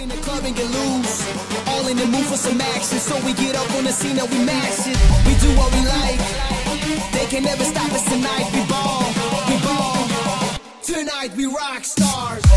in the club and get loose. All in the mood for some action, so we get up on the scene and we mash it. We do what we like. They can never stop us tonight. We ball, we ball. Tonight we rock stars.